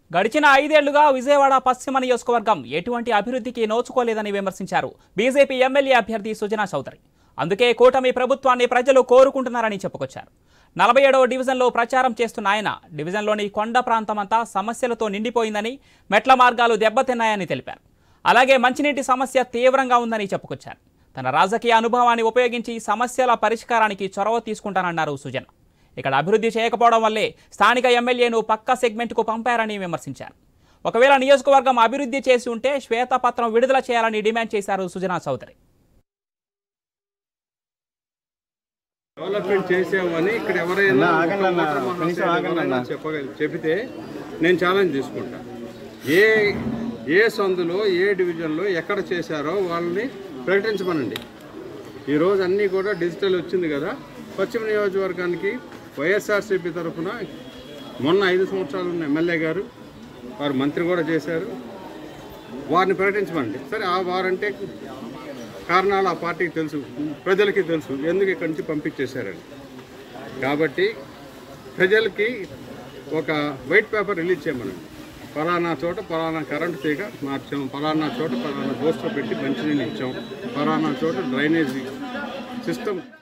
గడిచిన 5 ఏళ్లుగా విజయవాడ పశ్చిమ నియోజకవర్గం ఎటువంటి అభివృద్ధికి నోచుకోలేదని విమర్శించారు బీజేపీ ఎమ్మెల్యే అభ్యర్థి సుజనా చౌదరి. అందుకే కూటమి ప్రభుత్వాన్ని ప్రజలు కోరుకుంటున్నారని చెప్పుకొచ్చారు. 47వ డివిజన్లో ప్రచారం చేస్తున్న ఆయన డివిజన్లోని కొండ ప్రాంతమంతా సమస్యలతో నిండిపోయిందని, మెట్ల మార్గాలు దెబ్బతిన్నాయని తెలిపారు. అలాగే మంచినీటి సమస్య తీవ్రంగా ఉందని చెప్పుకొచ్చారు. తన రాజకీయ అనుభవాన్ని ఉపయోగించి సమస్యల పరిష్కారానికి చొరవ తీసుకుంటానన్నారు సుజన. ఇక్కడ అభివృద్ధి చేయకపోవడం వల్లే స్థానిక ఎమ్మెల్యేను పక్క సెగ్మెంట్కు పంపారని విమర్శించారు. ఒకవేళ నియోజకవర్గం అభివృద్ధి చేసి ఉంటే శ్వేతపత్రం విడుదల చేయాలని డిమాండ్ చేశారు సుజనా చౌదరి. డెవలప్మెంట్ చేసామని ఇక్కడ ఎవరైనా చెబితే నేను ఛాలెంజ్ తీసుకుంటా. ఏ సందులో ఏ డివిజన్లో ఎక్కడ చేశారో వాళ్ళని ప్రకటించమనండి. ఈరోజు అన్నీ కూడా డిజిటల్ వచ్చింది కదా. పశ్చిమ నియోజకవర్గానికి వైఎస్ఆర్సీపీ తరఫున మొన్న 5 సంవత్సరాలు ఉన్న ఎమ్మెల్యే గారు, వారు మంత్రి కూడా చేశారు, వారిని ప్రకటించమండి. సరే, ఆ వారంటే కారణాలు ఆ పార్టీకి తెలుసు, ప్రజలకి తెలుసు ఎందుకు ఇక్కడి నుంచి పంపించేశారని. కాబట్టి ప్రజలకి ఒక వైట్ పేపర్ రిలీజ్ చేయమనండి. పలానా చోట పలానా కరెంటు తీగ మార్చాం, పలానా చోట పలానా దోస్తు పెట్టి మంచినీళ్ళు ఇచ్చాం, పలానా చోట డ్రైనేజీ సిస్టమ్